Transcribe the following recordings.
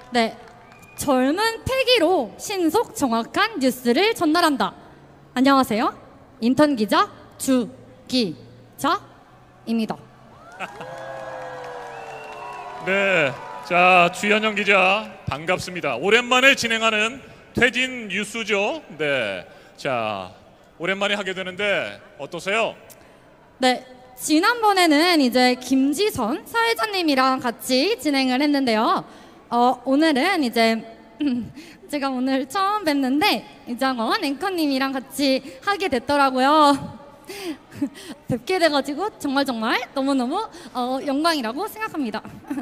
네, 젊은 패기로 신속 정확한 뉴스를 전달한다. 안녕하세요. 인턴 기자 주기자입니다. 네, 자 주현영 기자 반갑습니다. 오랜만에 진행하는 퇴진 뉴스죠. 네, 자 오랜만에 하게 되는데 어떠세요? 네, 지난번에는 이제 김지선 사회자님이랑 같이 진행을 했는데요. 오늘은 이제 제가 오늘 처음 뵀는데 이장원 앵커님이랑 같이 하게 됐더라고요. 뵙게 돼가지고 정말 너무너무 영광이라고 생각합니다.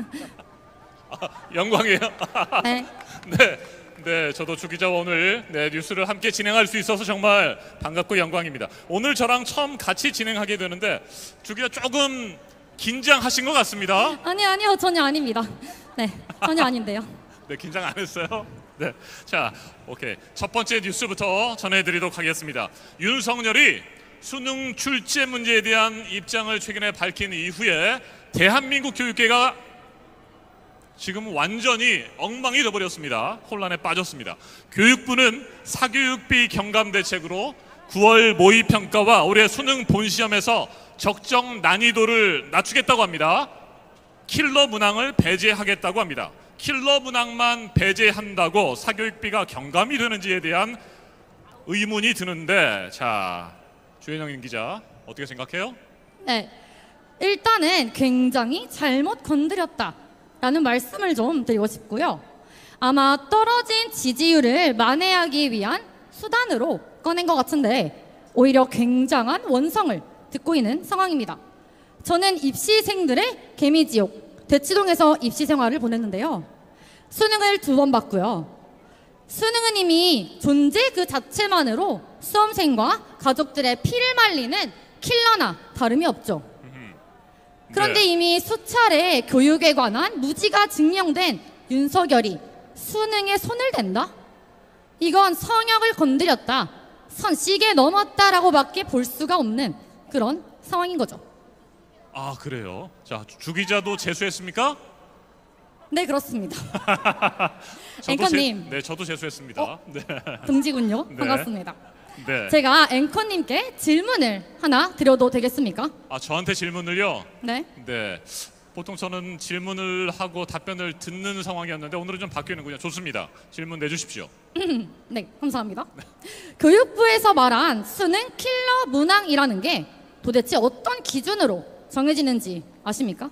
영광이에요. 네. 네, 저도 주 기자와 오늘 뉴스를 함께 진행할 수 있어서 정말 반갑고 영광입니다. 오늘 저랑 처음 같이 진행하게 되는데 주 기자 조금 긴장하신 것 같습니다. 아니요, 전혀 아닙니다. 네, 전혀 아닌데요. 네, 긴장 안 했어요? 네, 자, 오케이. 첫 번째 뉴스부터 전해드리도록 하겠습니다. 윤석열이 수능 출제 문제에 대한 입장을 최근에 밝힌 이후에 대한민국 교육계가 지금 완전히 엉망이 되어버렸습니다. 혼란에 빠졌습니다. 교육부는 사교육비 경감 대책으로 9월 모의평가와 올해 수능 본시험에서 적정 난이도를 낮추겠다고 합니다. 킬러 문항을 배제하겠다고 합니다. 킬러 문항만 배제한다고 사교육비가 경감이 되는지에 대한 의문이 드는데, 자 주현영 기자 어떻게 생각해요? 네, 일단은 굉장히 잘못 건드렸다라는 말씀을 좀 드리고 싶고요. 아마 떨어진 지지율을 만회하기 위한 수단으로 꺼낸 것 같은데 오히려 굉장한 원성을 듣고 있는 상황입니다. 저는 입시생들의 개미지옥 대치동에서 입시 생활을 보냈는데요. 수능을 2번 봤고요. 수능은 이미 존재 그 자체만으로 수험생과 가족들의 피를 말리는 킬러나 다름이 없죠. 그런데 네. 이미 수차례 교육에 관한 무지가 증명된 윤석열이 수능에 손을 댄다? 이건 성역을 건드렸다, 선씨게 넘었다라고 밖에 볼 수가 없는 그런 상황인 거죠. 아, 그래요? 자, 주 기자도 재수했습니까? 네, 그렇습니다. 저도 앵커님. 네, 저도 재수했습니다. 네. 동지군요. 네. 반갑습니다. 네. 제가 앵커님께 질문을 하나 드려도 되겠습니까? 아, 저한테 질문을요? 네. 네. 보통 저는 질문을 하고 답변을 듣는 상황이었는데 오늘은 좀 바뀌는군요. 좋습니다. 질문 내주십시오. 네, 감사합니다. 교육부에서 말한 수능 킬러 문항이라는 게 도대체 어떤 기준으로 정해지는지 아십니까?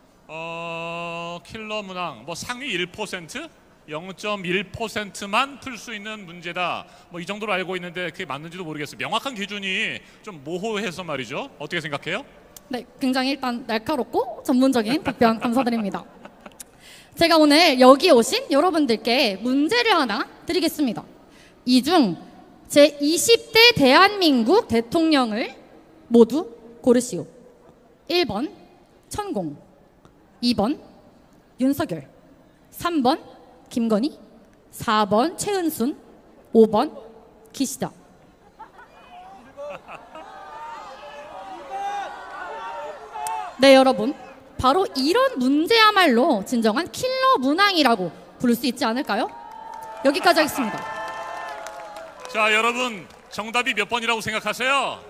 킬러 문항 뭐 상위 1%? 0.1%만 풀 수 있는 문제다. 뭐 이 정도로 알고 있는데 그게 맞는지도 모르겠어요. 명확한 기준이 좀 모호해서 말이죠. 어떻게 생각해요? 네, 굉장히 일단 날카롭고 전문적인 답변 감사드립니다. 제가 오늘 여기 오신 여러분들께 문제를 하나 드리겠습니다. 이 중 제20대 대한민국 대통령을 모두 고르시오. 1번 천공, 2번 윤석열, 3번 김건희, 4번 최은순, 5번 기시다. 네, 여러분, 바로 이런 문제야말로 진정한 킬러 문항이라고 부를 수 있지 않을까요? 여기까지 하겠습니다. 자, 여러분 정답이 몇 번이라고 생각하세요?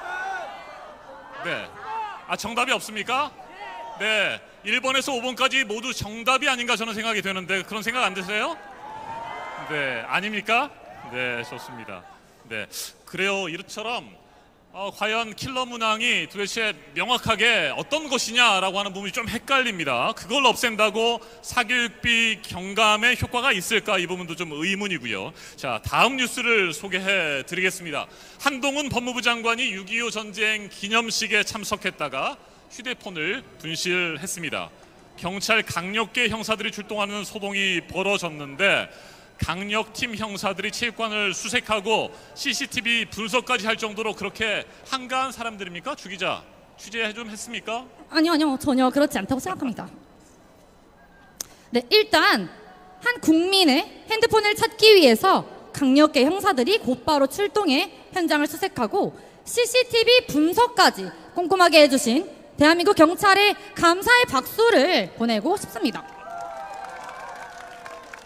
네. 아, 정답이 없습니까? 네. 1번에서 5번까지 모두 정답이 아닌가 저는 생각이 되는데 그런 생각 안 드세요? 네. 아닙니까? 네, 좋습니다. 네. 그래요. 이처럼 과연 킬러 문항이 도대체 명확하게 어떤 것이냐라고 하는 부분이 좀 헷갈립니다. 그걸 없앤다고 사교육비 경감에 효과가 있을까? 이 부분도 좀 의문이고요. 자, 다음 뉴스를 소개해 드리겠습니다. 한동훈 법무부 장관이 6.25 전쟁 기념식에 참석했다가 휴대폰을 분실했습니다. 경찰 강력계 형사들이 출동하는 소동이 벌어졌는데 강력팀 형사들이 체육관을 수색하고 CCTV 분석까지 할 정도로 그렇게 한가한 사람들입니까? 주 기자, 취재 좀 했습니까? 아니요, 전혀 그렇지 않다고 생각합니다. 네, 일단 한 국민의 핸드폰을 찾기 위해서 강력계 형사들이 곧바로 출동해 현장을 수색하고 CCTV 분석까지 꼼꼼하게 해주신 대한민국 경찰에 감사의 박수를 보내고 싶습니다.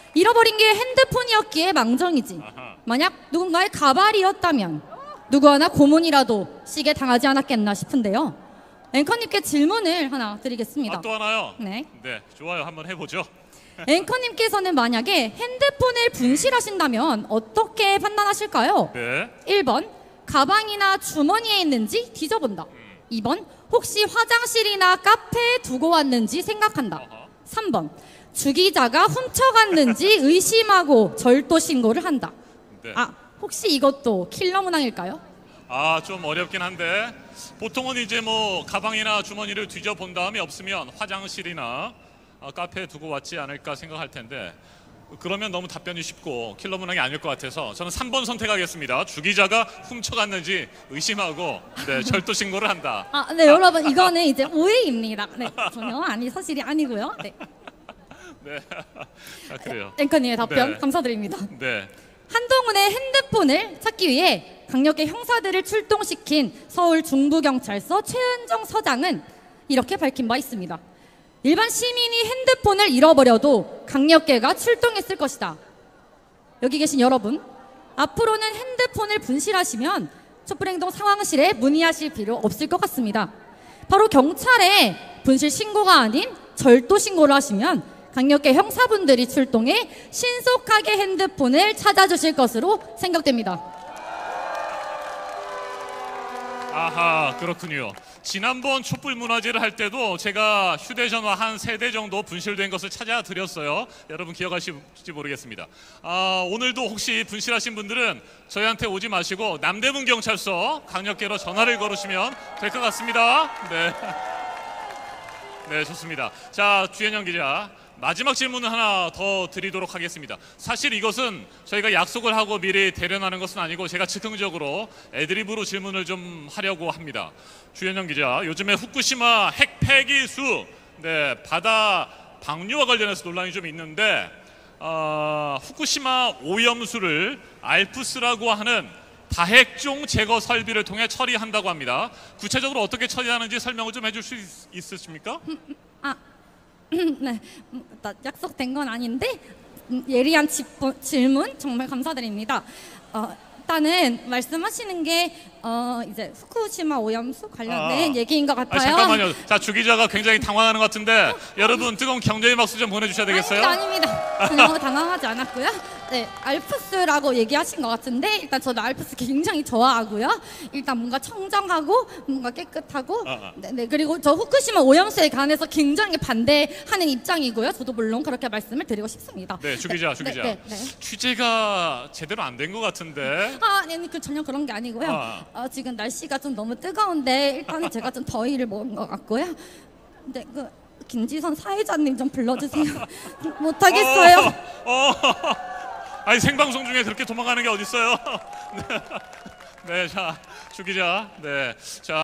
잃어버린 게 핸드폰이었기에 망정이지. 아하. 만약 누군가의 가발이었다면 누구 하나 고문이라도 시게 당하지 않았겠나 싶은데요. 앵커님께 질문을 하나 드리겠습니다. 또 하나요? 네. 네, 좋아요. 한번 해보죠. 앵커님께서는 만약에 핸드폰을 분실하신다면 어떻게 판단하실까요? 네. 1번 가방이나 주머니에 있는지 뒤져본다. 2번 혹시 화장실이나 카페에 두고 왔는지 생각한다. 어허. 3번 주기자가 훔쳐갔는지 의심하고 절도 신고를 한다. 네. 아, 혹시 이것도 킬러 문항일까요? 좀 어렵긴 한데 보통은 이제 뭐 가방이나 주머니를 뒤져본 다음에 없으면 화장실이나 카페에 두고 왔지 않을까 생각할 텐데 그러면 너무 답변이 쉽고 킬러 문항이 아닐 것 같아서 저는 3번 선택하겠습니다. 주기자가 훔쳐갔는지 의심하고 네, 절도 신고를 한다. 아, 네, 여러분 이거는 이제 오해입니다. 네, 전혀 사실이 아니고요. 네, 네. 그래요. 앵커님의 답변 네. 감사드립니다. 네. 한동훈의 핸드폰을 찾기 위해 강력계 형사들을 출동시킨 서울 중부경찰서 최은정 서장은 이렇게 밝힌 바 있습니다. 일반 시민이 핸드폰을 잃어버려도 강력계가 출동했을 것이다. 여기 계신 여러분, 앞으로는 핸드폰을 분실하시면 촛불행동 상황실에 문의하실 필요 없을 것 같습니다. 바로 경찰에 분실 신고가 아닌 절도 신고를 하시면 강력계 형사분들이 출동해 신속하게 핸드폰을 찾아주실 것으로 생각됩니다. 아하, 그렇군요. 지난번 촛불 문화제를 할 때도 제가 휴대전화 한 3대 정도 분실된 것을 찾아드렸어요. 여러분 기억하실지 모르겠습니다. 오늘도 혹시 분실하신 분들은 저희한테 오지 마시고 남대문 경찰서 강력계로 전화를 걸으시면 될 것 같습니다. 네. 네, 좋습니다. 자, 주현영 기자. 마지막 질문을 하나 더 드리도록 하겠습니다. 사실 이것은 저희가 약속을 하고 미리 대련하는 것은 아니고 제가 즉흥적으로 애드리브로 질문을 좀 하려고 합니다. 주현영 기자, 요즘에 후쿠시마 핵 폐기수, 네, 바다 방류와 관련해서 논란이 좀 있는데 후쿠시마 오염수를 알프스라고 하는 다핵종 제거 설비를 통해 처리한다고 합니다. 구체적으로 어떻게 처리하는지 설명을 좀 해줄 수 있으십니까? 네, 약속된 건 아닌데 예리한 질문 정말 감사드립니다. 일단은 말씀하시는 게 이제 후쿠시마 오염수 관련된 얘기인 것 같아요. 잠깐만요. 자, 주 기자가 굉장히 당황하는 것 같은데 여러분 뜨거운 경제의 박수 좀 보내주셔야 되겠어요? 아닙니다. 전혀 당황하지 않았고요. 네, 알프스라고 얘기하신 것 같은데 일단 저도 알프스 굉장히 좋아하고요. 일단 뭔가 청정하고 뭔가 깨끗하고 네, 그리고 저 후쿠시마 오염수에 관해서 굉장히 반대하는 입장이고요. 저도 물론 그렇게 말씀을 드리고 싶습니다. 네, 주 기자. 네. 취재가 제대로 안 된 것 같은데. 아니, 전혀 그런 게 아니고요. 지금 날씨가 좀 너무 뜨거운데 일단은 제가 좀 더위를 먹은 것 같고요. 근데 김지선 사회자님 좀 불러주세요. 못하겠어요. 아니 생방송 중에 그렇게 도망가는 게 어딨어요? 네, 자, 주 기자. 네, 자.